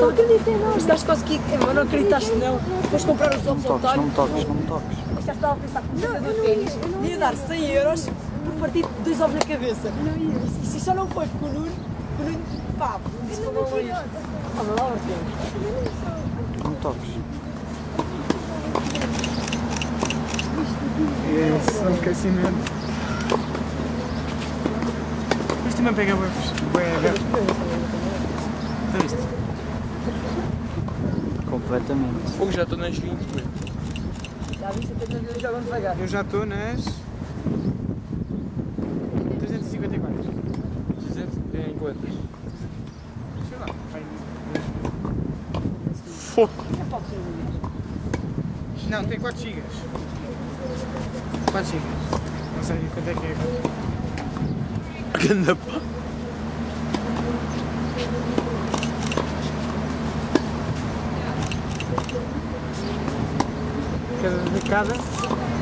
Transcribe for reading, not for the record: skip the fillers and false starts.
não acredito em nada. Este gajo consegui, mas não acreditaste não. Foste comprar os ovos ao António. Não me toques, não me toques. Este gajo estava a pensar que o jogador de ténis ia dar 100 euros por partir de 2 ovos na cabeça. Não ia. E só não foi porque o Nuno, pá, disse para o Luís. Olha lá, Martins. Não me toques. Isso, é um aquecimento. Mas também pega bem aberto. Está visto? Completamente. Fogo, já estou nas 20. Já viste, até jogam devagar. Eu já estou nas 354. 300 em quantas? Sei lá. Fogo! Não, tem 4 GB. 4 GB. Não sei quanto é que é agora. Ganda pá! Cada.